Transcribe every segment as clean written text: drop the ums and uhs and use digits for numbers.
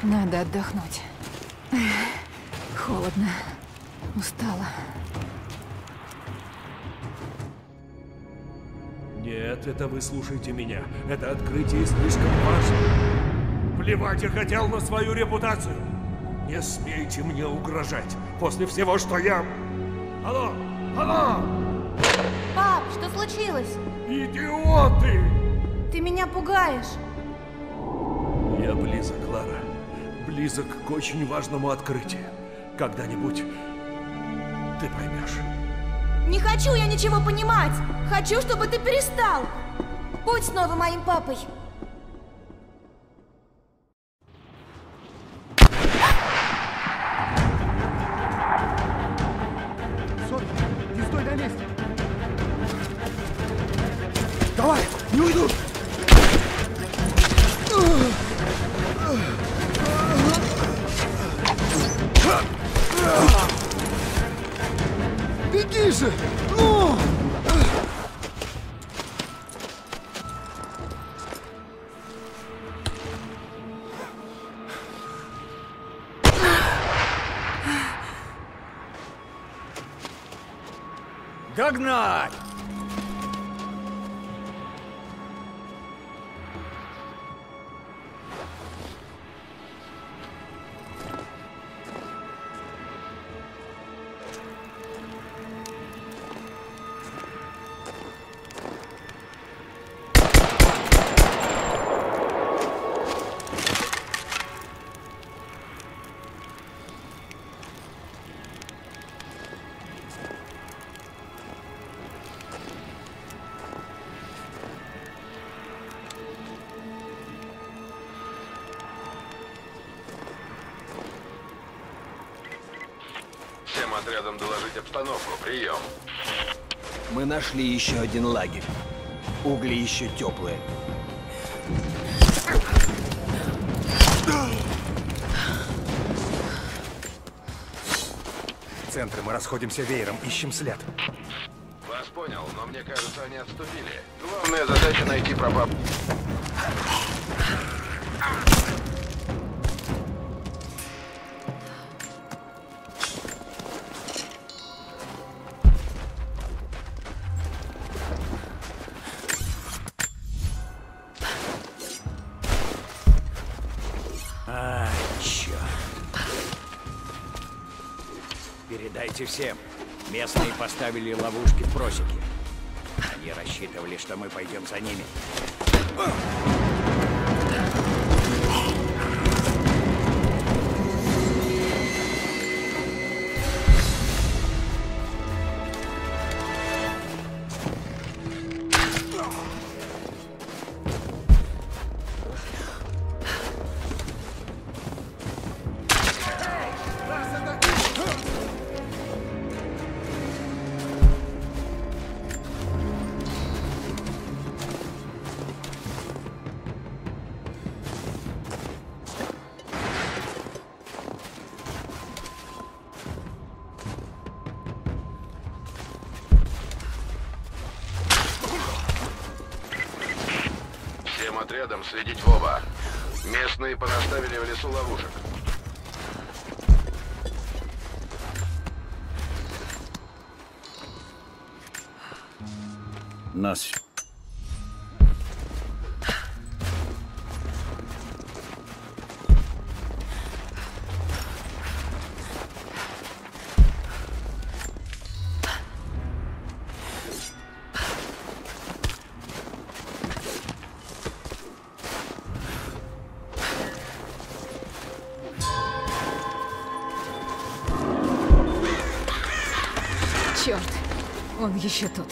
Надо отдохнуть. Холодно. Устала. Нет, это вы слушайте меня. Это открытие слишком важно. Плевать я хотел на свою репутацию. Не смейте мне угрожать после всего, что я... Алло! Алло! Пап, что случилось? Идиоты! Ты меня пугаешь. Я близок, Лара. Близок к очень важному открытию. Когда-нибудь ты поймешь. Не хочу я ничего понимать. Хочу, чтобы ты перестал. Будь снова моим папой. Сори, не стой на месте. Давай, не уйду. Беги же! Ну! Догнать! Всем отрядам доложить обстановку. Прием. Мы нашли еще один лагерь. Угли еще теплые. В центре мы расходимся веером, ищем след. Вас понял, но мне кажется, они отступили. Главная задача найти пропав... Ай, черт. Передайте всем. Местные поставили ловушки в просеке. Они рассчитывали, что мы пойдем за ними. Всем отрядам следить в оба. Местные понаставили в лесу ловушек. Нас... Черт, он еще тут.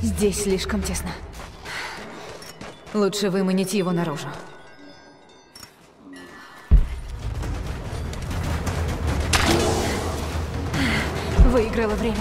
Здесь слишком тесно. Лучше выманить его наружу. Выиграла время.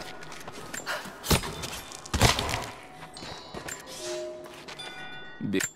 Бег.